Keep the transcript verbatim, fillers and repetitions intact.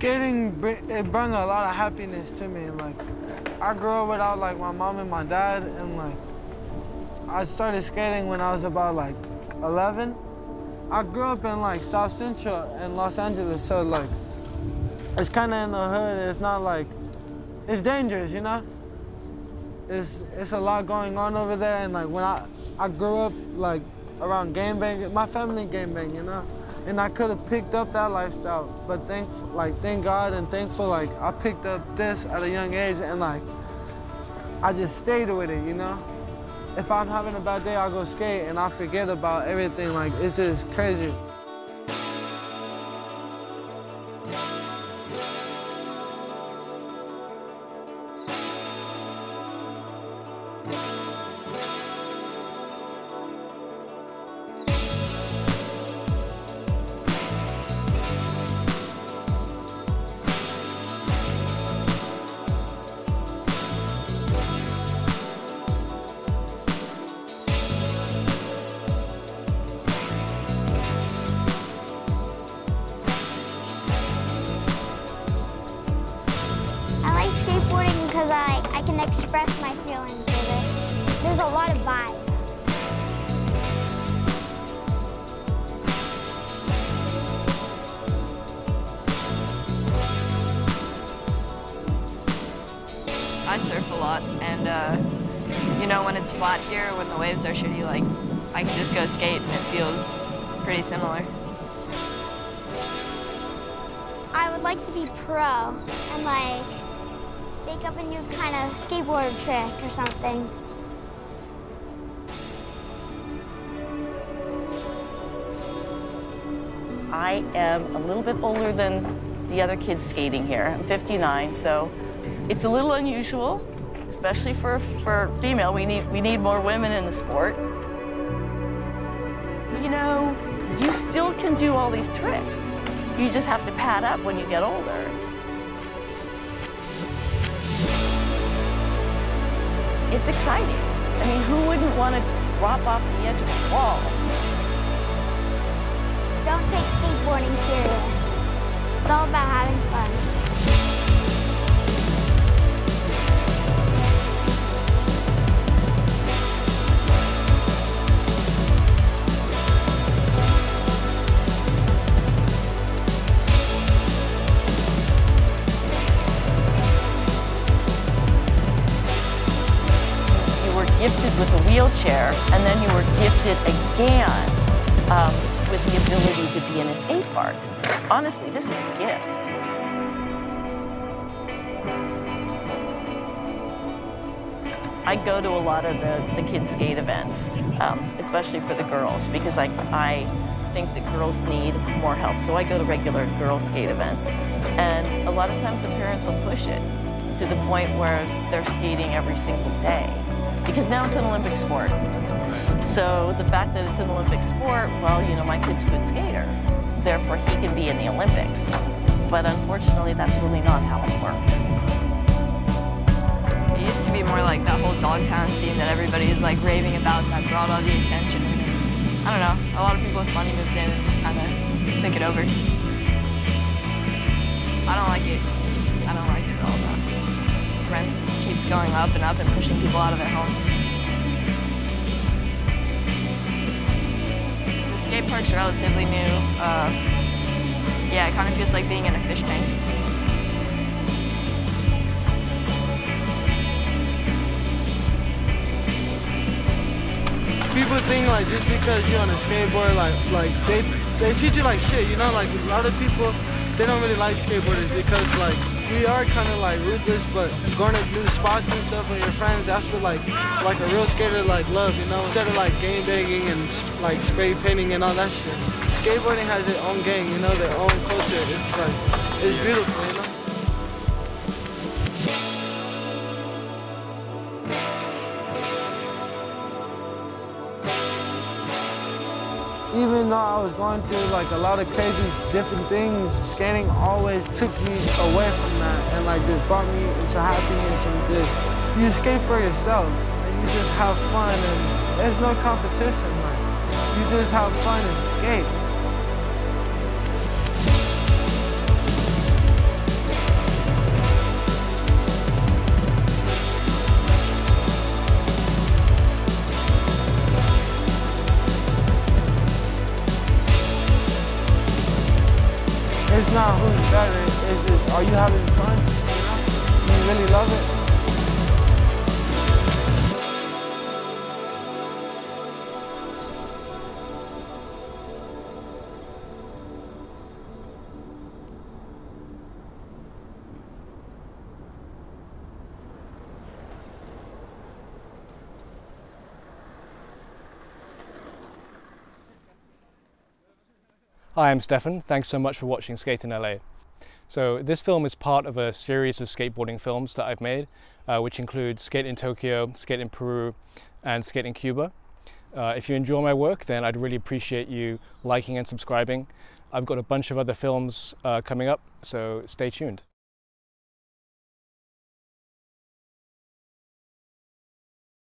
Skating, it brought a lot of happiness to me. Like, I grew up without like my mom and my dad, and like, I started skating when I was about like eleven. I grew up in like South Central in Los Angeles, so like, it's kind of in the hood. It's not like, it's dangerous, you know? It's, it's a lot going on over there, and like when I, I grew up like around gangbang, my family gangbang, you know? And I could have picked up that lifestyle, but thank, like, thank God and thankful, like, I picked up this at a young age, and like, I just stayed with it, you know? If I'm having a bad day, I'll go skate and I forget about everything. Like, it's just crazy. Because I, I can express my feelings with it. There's a lot of vibe. I surf a lot, and uh, you know, when it's flat here, when the waves are shitty, like, I can just go skate and it feels pretty similar. I would like to be pro and like make up a new kind of skateboard trick or something. I am a little bit older than the other kids skating here. I'm fifty-nine, so it's a little unusual, especially for, for female. We need, we need more women in the sport. You know, you still can do all these tricks. You just have to pad up when you get older. It's exciting. I mean, who wouldn't want to drop off the edge of a wall? Don't take skateboarding serious. It's all about having fun. You were gifted with a wheelchair, and then you were gifted again um, with the ability to be in a skate park. Honestly, this is a gift. I go to a lot of the, the kids' skate events, um, especially for the girls, because I, I think that girls need more help. So I go to regular girl skate events. And a lot of times the parents will push it to the point where they're skating every single day. Because now it's an Olympic sport. So the fact that it's an Olympic sport, well, you know, my kid's a good skater. Therefore, he can be in the Olympics. But unfortunately, that's really not how it works. It used to be more like that whole Dogtown scene that everybody is like raving about that brought all the attention. I don't know, a lot of people with money moved in and just kind of took it over. I don't like it. I don't like it at all, though. Rent keeps going up and up and pushing people out of their homes. The skate park's relatively new. Uh, yeah, it kind of feels like being in a fish tank. People think like just because you're on a skateboard, like like they they treat you like shit, you know. Like a lot of people, they don't really like skateboarders because like we are kind of like ruthless, but going to new spots and stuff with your friends, that's what like like a real skater like love, you know. Instead of like gang banging and like spray painting and all that shit, skateboarding has its own gang, you know, their own culture. It's like it's beautiful, you know. Even though I was going through like a lot of crazy different things, skating always took me away from that and like just brought me into happiness and just, you skate for yourself and you just have fun and there's no competition, like, you just have fun and skate. not who's better, it's just, are you having fun? You know? Do you really love it? Hi, I'm Steffan. Thanks so much for watching Skate in L A. So this film is part of a series of skateboarding films that I've made, uh, which include Skate in Tokyo, Skate in Peru, and Skate in Cuba. Uh, if you enjoy my work, then I'd really appreciate you liking and subscribing. I've got a bunch of other films uh, coming up, so stay tuned.